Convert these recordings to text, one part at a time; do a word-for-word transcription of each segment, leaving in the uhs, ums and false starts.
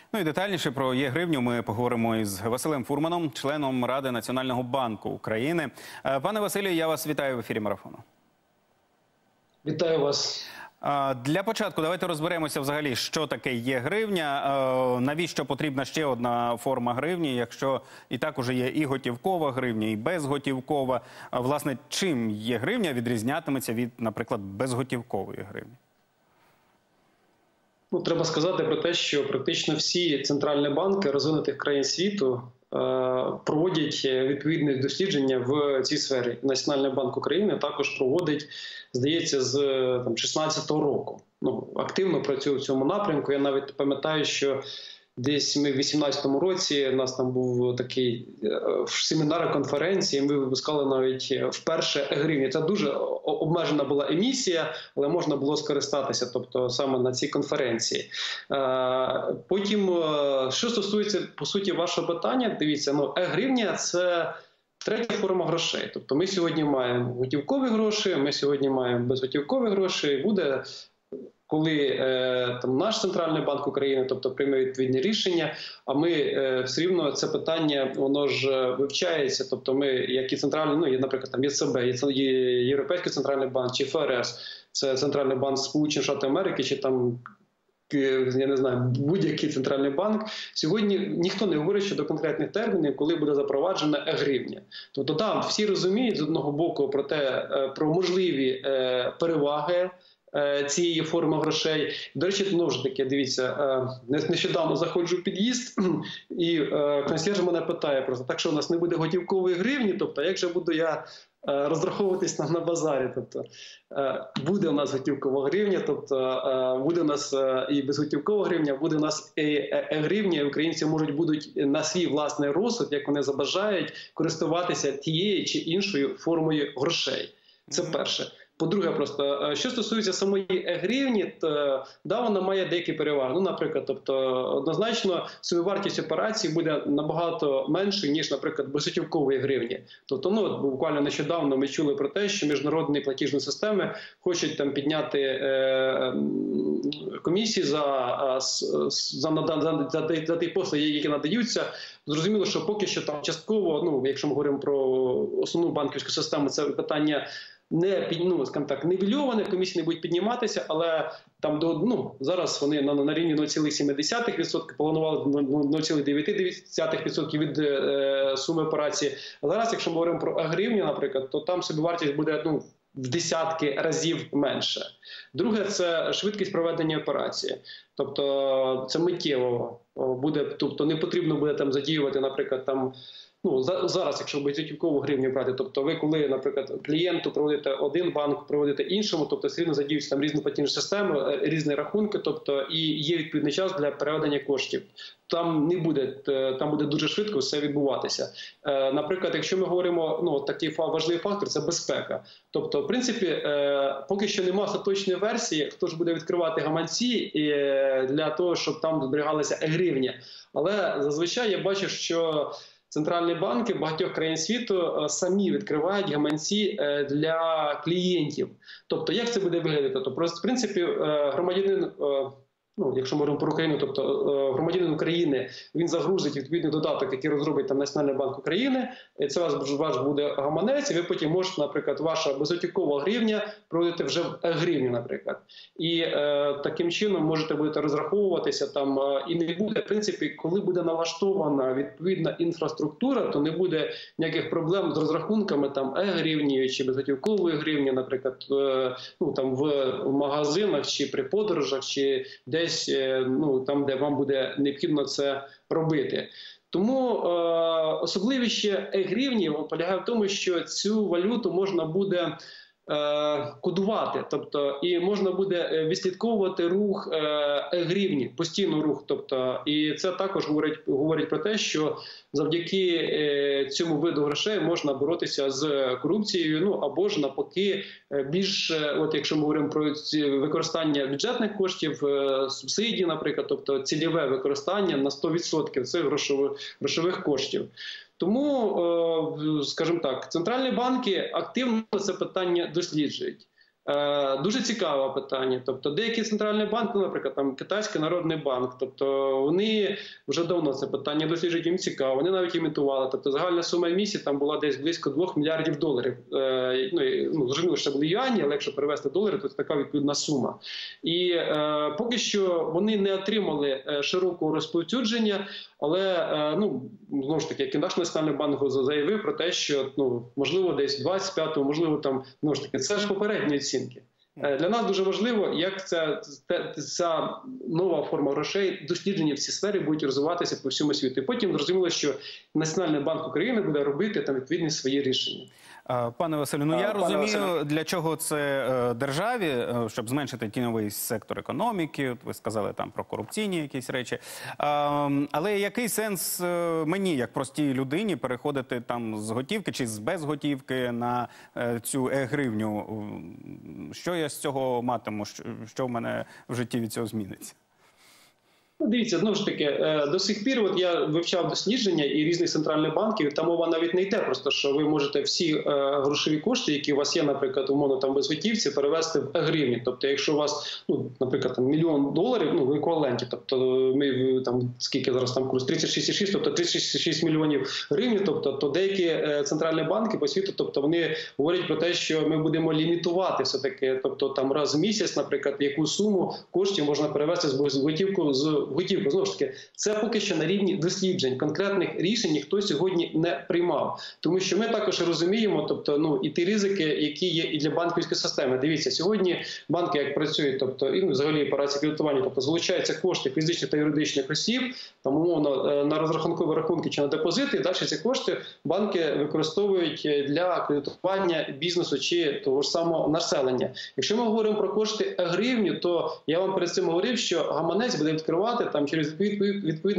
Ну і детальніше про є-гривню ми поговоримо із Василем Фурманом, членом Ради Національного банку України. Пане Василю, я вас вітаю в ефірі Марафону. Вітаю вас. Для початку давайте розберемося взагалі, що таке є-гривня, навіщо потрібна ще одна форма гривні, якщо і так уже є і готівкова гривня, і безготівкова. Власне, чим є-гривня відрізнятиметься від, наприклад, безготівкової гривні? Ну, треба сказати про те, що практично всі центральні банки розвинутих країн світу е, проводять відповідні дослідження в цій сфері. Національний банк України також проводить, здається, з там, шістнадцятого року. Ну, активно працює в цьому напрямку. Я навіть пам'ятаю, що десь ми в вісімнадцятому році, у нас там був такий семінар, конференції, ми випускали навіть вперше гривні. Це дуже обмежена була емісія, але можна було скористатися, тобто саме на цій конференції. Потім, що стосується, по суті, вашого питання, дивіться, ну, е-гривня – це третя форма грошей. Тобто ми сьогодні маємо готівкові гроші, ми сьогодні маємо безготівкові гроші, буде коли е, там наш Центральний банк України, тобто прийме відповідні рішення, а ми е, все рівно це питання, воно ж вивчається, тобто ми, як і центральний, ну, є, наприклад, там ЄЦБ, є Європейський Центральний банк, чи ФРС, це Центральний банк Сполучених Штатів Америки, чи там, я не знаю, будь-який центральний банк. Сьогодні ніхто не говорить щодо конкретних термінів, коли буде запроваджена е-гривня. Тобто, да, всі розуміють з одного боку про те, про можливі е, переваги цієї форми грошей. До речі, знову ж таки, дивіться, нещодавно заходжу в під'їзд, і консьєрж мене питає просто, так що у нас не буде готівкової гривні, тобто як же буду я розраховуватись на, на базарі, тобто буде у нас готівкова гривня, тобто буде у нас і безготівкова гривня, буде у нас і е-гривня, і українці можуть будуть на свій власний розсуд, як вони забажають, користуватися тією чи іншою формою грошей. Це перше. По-друге, просто, що стосується самої е-гривні, то да, вона має деякі переваги. Ну, наприклад, тобто, однозначно, собівартість операції буде набагато меншою, ніж, наприклад, безготівкової гривні. Тобто, ну, буквально нещодавно ми чули про те, що міжнародні платіжні системи хочуть там підняти е, комісії за, за, за, за, за ті послуги, які надаються. Зрозуміло, що поки що там частково, ну, якщо ми говоримо про основну банківську систему, це питання не, ну, скажімо так, нівельоване, комісії не будуть підніматися, але там до, ну, зараз вони на, на рівні нуль цілих сім десятих відсотка, планували нуль цілих дев'ять десятих відсотка від е, суми операції. А зараз, якщо ми говоримо про гривню, наприклад, то там собівартість буде, ну, в десятки разів менше. Друге – це швидкість проведення операції. Тобто це миттєво буде, тобто не потрібно буде там задіювати, наприклад, там, ну, зараз, якщо безготівкову гривню брати, тобто ви, коли, наприклад, клієнту проводите один банк, проводите іншому, тобто все рівно задіються там різні платіжні системи, різні рахунки, тобто і є відповідний час для переведення коштів. Там не буде, там буде дуже швидко все відбуватися. Наприклад, якщо ми говоримо, ну, такий важливий фактор – це безпека. Тобто, в принципі, поки що немає остаточної версії, хто ж буде відкривати гаманці для того, щоб там зберігалася е-гривня. Але зазвичай я бачу, що центральні банки багатьох країн світу самі відкривають гаманці для клієнтів. Тобто, як це буде виглядати? Тобто, в принципі, громадянин, ну, якщо ми говоримо про Україну, тобто громадянин України, він загрузить відповідний додаток, який розробить там Національний банк України, це ваш, ваш буде гаманець, і ви потім можете, наприклад, ваша безготівкова гривня проводити вже в е-гривні, наприклад. І е, таким чином можете будете розраховуватися там, е, і не буде, в принципі, коли буде налаштована відповідна інфраструктура, то не буде ніяких проблем з розрахунками там е-гривні чи безготівкової гривні, наприклад, е, ну, там в, в магазинах чи при подорожах, чи десь, е, ну, там, де вам буде необхідно це робити. Тому е, особливість ще е-гривні полягає в тому, що цю валюту можна буде е, кодувати, тобто і можна буде відслідковувати рух е-гривні, постійно рух. Тобто, і це також говорить, говорить про те, що завдяки е, цьому виду грошей можна боротися з корупцією, ну або ж навпаки більш, от якщо ми говоримо про використання бюджетних коштів, е, субсидій, наприклад, тобто цільове використання на сто відсотків цих грошових, грошових коштів. Тому, скажімо так, центральні банки активно це питання досліджують. Е, Дуже цікаве питання. Тобто, деякі центральні банки, наприклад, там Китайський народний банк, тобто вони вже давно це питання досліджують, їм цікаво. Вони навіть імітували. Тобто, загальна сума емісії там була десь близько двох мільярдів доларів. Е, ну, ну, зрозуміло, що були юані, але якщо перевести долари, то це така відповідна сума. І е, поки що вони не отримали широкого розповсюдження, але е, ну знову ж таки, як і наш національний банк заявив про те, що ну можливо десь двадцять п'ятого, можливо, там знову ж таки, це ж попередні оцінки. Для нас дуже важливо, як ця, ця нова форма грошей, дослідження в цій сфері будуть розвиватися по всьому світу. І потім зрозуміло, що Національний банк України буде робити там відповідні свої рішення. Пане Василю, ну я Пане розумію, Василю. для чого це державі, щоб зменшити тіньовий сектор економіки, ви сказали там про корупційні якісь речі. Але який сенс мені, як простій людині, переходити там з готівки чи з безготівки на цю е-гривню? Що я з цього матиму? Що в мене в житті від цього зміниться? Ну, дивіться, знову ж таки, до сих пір от я вивчав дослідження і різних центральних банків, там мова навіть не йде просто, що ви можете всі е, грошові кошти, які у вас є, наприклад, умовно там безготівці, перевести в гривні. Тобто, якщо у вас, ну, наприклад, там, мільйон доларів, ну, в еквіваленті, тобто ми там, скільки зараз там курс, тридцять шість цілих шість, тобто тридцять шість мільйонів гривень, тобто, то деякі е, центральні банки по світу, тобто вони говорять про те, що ми будемо лімітувати все-таки, тобто там раз в місяць, наприклад, яку суму коштів можна перевести з безготівку з готівку. Знову ж таки, це поки що на рівні досліджень. Конкретних рішень ніхто сьогодні не приймав. Тому що ми також розуміємо, тобто, ну, і ті ризики, які є і для банківської системи. Дивіться, сьогодні банки як працюють, тобто, і ну, взагалі операції кредитування, тобто, залучаються кошти фізичних та юридичних осіб, там, умовно, на розрахункові рахунки чи на депозити, і далі ці кошти банки використовують для кредитування бізнесу чи того ж самого населення. Якщо ми говоримо про кошти гривні, то я вам перед цим говорив, що гаманець буде відкривати там через відповідне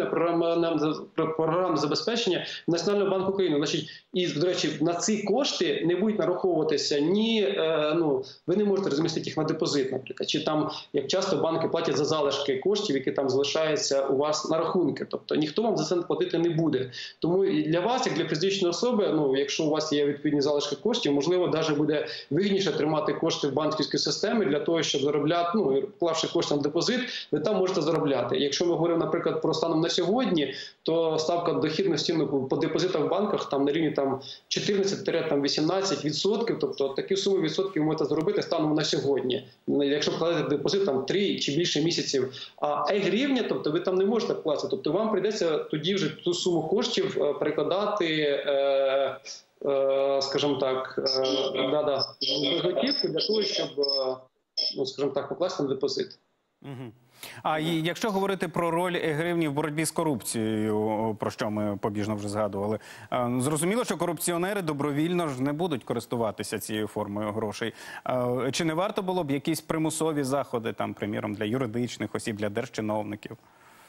програмне забезпечення Національного банку України. Значить, і, до речі, на ці кошти не будуть нараховуватися ні, е, ну, ви не можете розмістити їх на депозит, наприклад, чи там, як часто банки платять за залишки коштів, які там залишаються у вас на рахунки. Тобто ніхто вам за це платити не буде. Тому і для вас, як для фізичної особи, ну, якщо у вас є відповідні залишки коштів, можливо, навіть буде вигідніше тримати кошти в банківській системі для того, щоб заробляти, ну, вклавши кошти на депозит, ви там можете заробляти. Якщо ми говоримо, наприклад, про станом на сьогодні, то ставка дохідності, ну, по депозитах в банках там на рівні там чотирнадцять-вісімнадцять відсотків, тобто такі суми відсотків ви можете зробити станом на сьогодні. Якщо вкладати депозит там три чи більше місяців, а е-гривня, тобто ви там не можете вкласти, тобто вам прийдеться тоді вже ту суму коштів перекладати, е, е, скажімо так, е, да, да, готівку для того, щоб, ну, скажімо так, покласти на депозит. Угу. А і якщо говорити про роль е-гривні в боротьбі з корупцією, про що ми побіжно вже згадували, зрозуміло, що корупціонери добровільно ж не будуть користуватися цією формою грошей. Чи не варто було б якісь примусові заходи, там, приміром, для юридичних осіб, для держчиновників?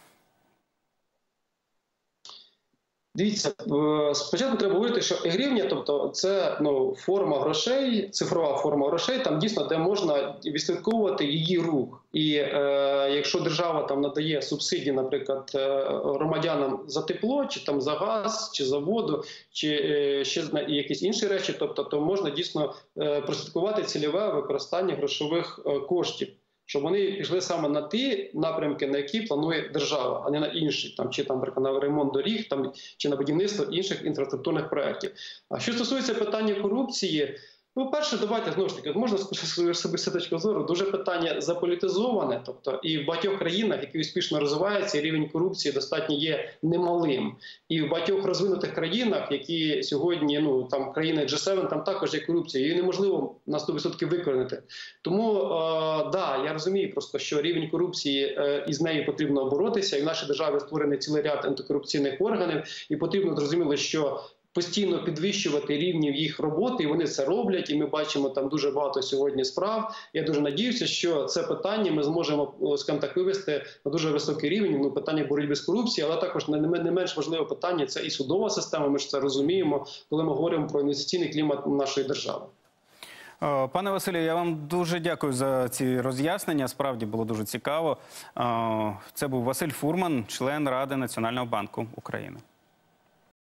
Дивіться, спочатку треба говорити, що е-гривня, тобто це, ну, форма грошей, цифрова форма грошей, там дійсно, де можна відслідковувати її рух. І е, якщо держава там надає субсидії, наприклад, громадянам за тепло, чи там за газ, чи за воду, чи е, ще якісь інші речі, тобто, то можна дійсно е, прослідкувати цільове використання грошових е, коштів, щоб вони пішли саме на ті напрямки, на які планує держава, а не на інші, там, чи там, на ремонт доріг, там, чи на будівництво інших інфраструктурних проєктів. А що стосується питання корупції, ну, перше, давайте, знову ж таки, можна з свою особисту точку зору, дуже питання заполітизоване, тобто і в багатьох країнах, які успішно розвиваються, рівень корупції достатньо є немалим. І в багатьох розвинутих країнах, які сьогодні, ну, там, країни джі севен, там також є корупція, її неможливо на сто відсотків викорінити. Тому, е, да, я розумію просто, що рівень корупції, е, із нею потрібно боротися, і в нашій державі створений цілий ряд антикорупційних органів, і потрібно, зрозуміло, що постійно підвищувати рівні їх роботи, і вони це роблять, і ми бачимо там дуже багато сьогодні справ. Я дуже надіюся, що це питання ми зможемо, скажімо так, вивести на дуже високий рівень, ну, питання боротьби з корупцією, але також не, не менш важливе питання – це і судова система, ми ж це розуміємо, коли ми говоримо про інвестиційний клімат нашої держави. Пане Василю, я вам дуже дякую за ці роз'яснення, справді було дуже цікаво. Це був Василь Фурман, член Ради Національного банку України.